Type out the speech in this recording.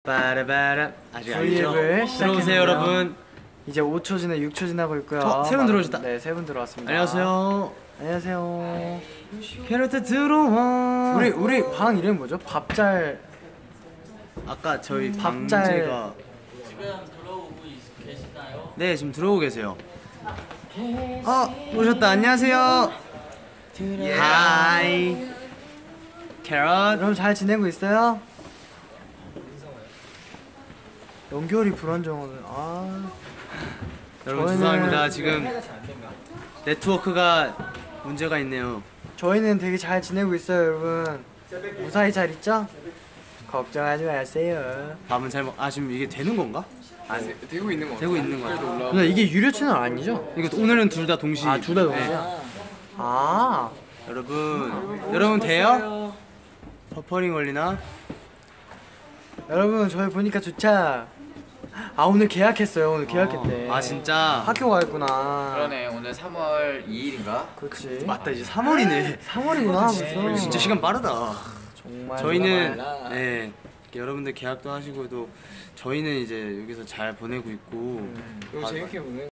빠라바라 아직 알죠? V앱을 들어오세요 여러분. 이제 5초 지나 6초 지나고 있고요. 세 분 들어오셨다. 네, 세 분 들어왔습니다. 안녕하세요. 안녕하세요. 캐럿 들어와. 우리 방 이름 뭐죠? 밥잘. 아까 저희 밥잘. 방제가 지금 들어오고 계시나요? 네 지금 들어오고 계세요. 오셨다. 안녕하세요. 하이. 캐럿. 여러분 잘 지내고 있어요? 연결이 불안정하네. 여러분 저희는- 죄송합니다. 지금 네트워크가 문제가 있네요. 저희는 되게 잘 지내고 있어요, 여러분. 무사히 잘 있죠? 걱정하지 마세요. 밥은 잘 먹. 지금 이게 되는 건가? 되고 있는 거 되고 있는 거야. 근데 이게 유료 채널 아니죠? 이거 오늘은 둘 다 동시. 둘 다 동시야? 여러분 돼요? 버퍼링 걸리나? 여러분 저희 보니까 좋죠? 오늘 계약했어요. 오늘 계약했대. 진짜? 학교 가겠구나. 그러네. 오늘 3월 2일인가? 그렇지. 맞다 이제 3월이네. 3월이구나 벌써. 진짜 시간 빠르다. 정말. 저희는 빨라. 네 여러분들 계약도 하시고 또 저희는 이제 여기서 잘 보내고 있고 이거 재밌게 보네.